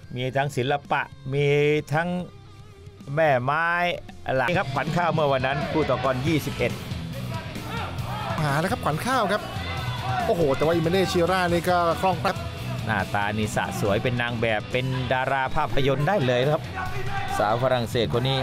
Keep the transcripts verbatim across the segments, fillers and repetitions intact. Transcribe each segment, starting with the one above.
มีทั้งศิลปะมีทั้งแม่ไม้อะไรครับขวัญข้าวเมื่อวันนั้นคู่ต่อกรยี่สิบเอ็ดหาแล้วครับขวัญข้าวครับโอ้โหแต่ว่าอิเมเน่ชิร่านี่ก็คล่องแคล่วหน้าตานี่สะสวยเป็นนางแบบเป็นดาราภาพยนตร์ได้เลยครับสาวฝรั่งเศสคนนี้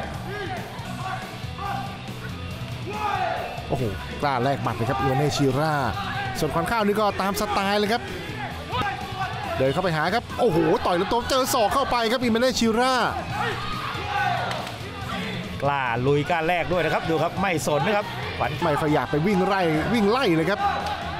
โอ้โหกล้าแลกหมัดเลยครับอิเมเน่ชิร่าส่วนขวัญข้าวนี่ก็ตามสไตล์เลยครับเดินเข้าไปหาครับโอ้โหต่อยลำตัวเจอศอกเข้าไปครับอิเมเน่ชิร่ากล้าลุยกล้าแลกด้วยนะครับดูครับไม่สนนะครับขวัญไม่ขยับไปวิ่งไล่วิ่งไล่เลยครับ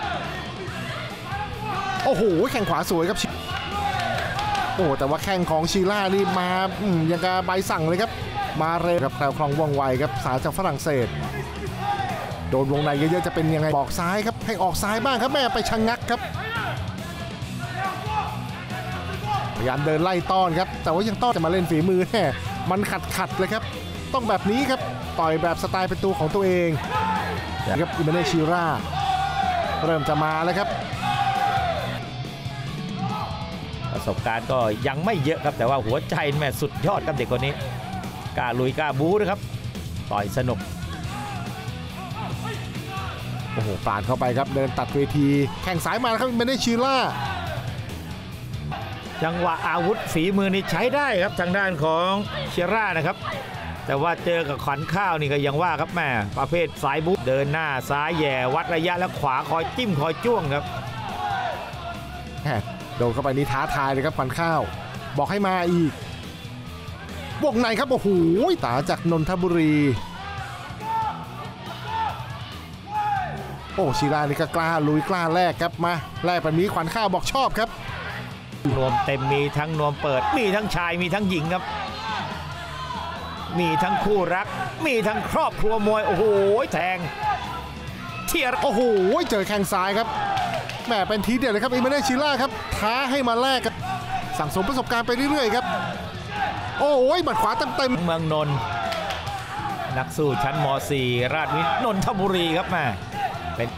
โอ้โหแข้งขวาสวยครับโอ้แต่ว่าแข้งของชิร่านี่มาอย่างกับใบสั่งเลยครับมาเร็วครับแคล่วคล่องว่องไวครับสาวจากฝรั่งเศสโดนวงในเยอะๆจะเป็นยังไงบอกซ้ายครับให้ออกซ้ายบ้างครับแม่ไปชะงักครับพยายามเดินไล่ต้อนครับแต่ว่ายังต้อนจะมาเล่นฝีมือแน่มันขัดขัดเลยครับต้องแบบนี้ครับต่อยแบบสไตล์เป็นตัวของตัวเองครับอิเมเน่ชิร่าเริ่มจะมาแล้วครับประสบการณ์ก็ยังไม่เยอะครับแต่ว่าหัวใจแม่สุดยอดครับเด็กคนนี้กล้าลุยกล้าบู๊นะครับต่อยสนุกโอ้โหปาดเข้าไปครับเดินตัดเวทีแข่งสายมาครับอิเมเน่ชิร่าจังหวะอาวุธฝีมือนี่ใช้ได้ครับทางด้านของเชียร่านะครับแต่ว่าเจอกับขวัญข้าวนี่ก็ยังว่าครับแม่ประเภทสายบุ๊เดินหน้าซ้ายแย่วัดระยะแล้วขวาคอยจิ้มคอยจ้วงครับโดนเข้าไปนี่ท้าทายเลยครับขวัญข้าวบอกให้มาอีกวงในครับโอ้โหตาจากนนทบุรีโอ้ชิร่านี่ก็กล้าลุยกล้าแลกครับมาแลกแบบนี้ขวัญข้าวบอกชอบครับนวมเต็มมีทั้งนวมเปิดมีทั้งชายมีทั้งหญิงครับมีทั้งคู่รักมีทั้งครอบครัวมวยโอ้โหแทงเทียร์โอ้โหเจอแข้งซ้ายครับแหมเป็นทีเด็ดเลยครับอิเมเน่ชิร่าครับท้าให้มาแลกกันสั่งสมประสบการณ์ไปเรื่อยๆครับโอ้ยบัดขวาเต็มๆเมืองนนท์นักสู้ชั้นม.สี่ ราชวิทย์นนทบุรีครับแม่เป็น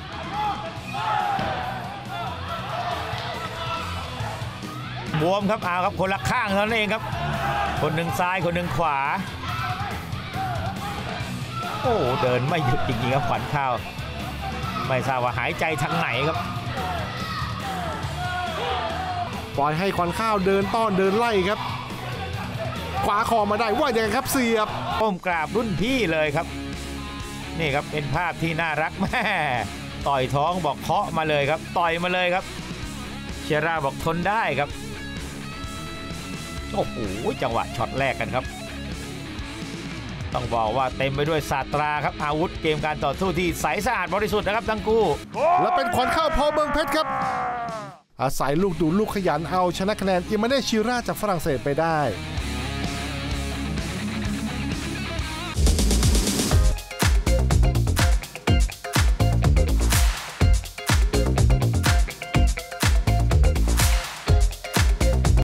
บวมครับเอาครับคนละข้างเท่านั้นเองครับคนหนึ่งซ้ายคนหนึ่งขวาโอ้เดินไม่หยุดจริงๆครับขวัญข้าวไม่ทราบว่าหายใจทางไหนครับปล่อยให้ขวัญข้าวเดินต้อนเดินไล่ครับขวาคอมาได้ว่าอย่างไรครับเสียบก้มกราบรุ่นพี่เลยครับนี่ครับเป็นภาพที่น่ารักแม่ต่อยท้องบอกเคาะมาเลยครับต่อยมาเลยครับเชียร่าบอกทนได้ครับโอ้โหจังหวะช็อตแรกกันครับต้องบอกว่าเต็มไปด้วยศาสตราครับอาวุธเกมการต่อสู้ที่ใสสะอาดบริสุทธิ์นะครับทั้งคู่และเป็นขวัญข้าวพอเมืองเพชรครับอาศัยลูกดูลูกขยันเอาชนะคะแนนอิเมเน่ชิร่าจากฝรั่งเศสไปได้